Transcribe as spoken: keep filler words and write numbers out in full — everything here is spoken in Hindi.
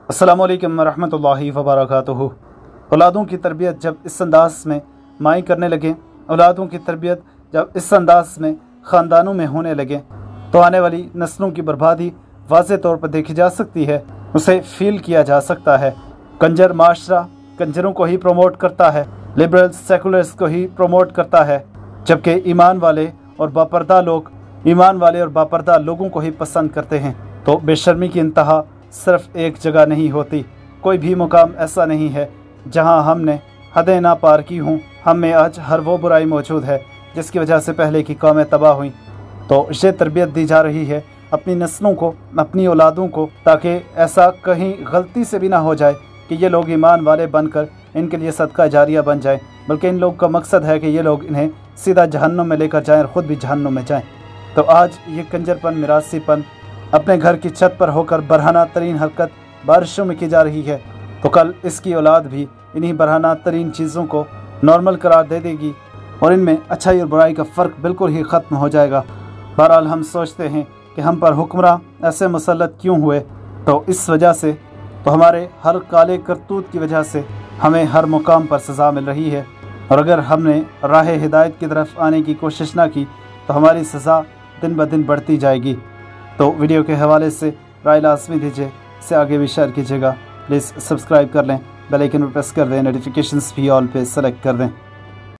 अस्सलामु अलैकुम वरहमतुल्लाहि वबरकातुहू। औलादों की तरबियत जब इस अंदाज में माएँ करने लगें, औलादों की तरबियत जब इस अंदाज में ख़ानदानों में होने लगे तो आने वाली नस्लों की बर्बादी वाज़े तौर पर देखी जा सकती है, उसे फील किया जा सकता है। कंजर माशरा कंजरों को ही प्रमोट करता है, लिबरल्स सेकुलर्स को ही प्रमोट करता है, जबकि ईमान वाले और बापर्दा लोग ईमान वाले और बापर्दा लोगों को ही पसंद करते हैं। तो बेशर्मी की इंतहा सिर्फ एक जगह नहीं होती। कोई भी मुकाम ऐसा नहीं है जहां हमने हदें ना पार की हों। हम में आज हर वो बुराई मौजूद है जिसकी वजह से पहले की कौमें तबाह हुई। तो ये तरबियत दी जा रही है अपनी नस्लों को, अपनी औलादों को, ताकि ऐसा कहीं गलती से भी ना हो जाए कि ये लोग ईमान वाले बनकर इनके लिए सदका जारिया बन जाए, बल्कि इन लोग का मकसद है कि ये लोग इन्हें सीधा जहन्नुम में लेकर जाएँ और ख़ुद भी जहन्नुम में जाएँ। तो आज ये कंजरपन, मिरासीपन अपने घर की छत पर होकर बरहाना तरीन हरकत बारिशों में की जा रही है, तो कल इसकी औलाद भी इन्हीं बरहाना तरीन चीज़ों को नॉर्मल करार दे देगी और इनमें अच्छाई और बुराई का फ़र्क बिल्कुल ही ख़त्म हो जाएगा। बहरहाल हम सोचते हैं कि हम पर हुक्मरां ऐसे मुसल्लत क्यों हुए, तो इस वजह से, तो हमारे हर काले करतूत की वजह से हमें हर मुकाम पर सज़ा मिल रही है। और अगर हमने राह हिदायत की तरफ आने की कोशिश ना की तो हमारी सज़ा दिन ब दिन बढ़ती जाएगी। तो वीडियो के हवाले से राय लाज़मी दीजिए, इसे आगे भी शेयर कीजिएगा। प्लीज़ सब्सक्राइब कर लें, बेल आइकन पर प्रेस कर दें, नोटिफिकेशंस भी ऑल पे सेलेक्ट कर दें।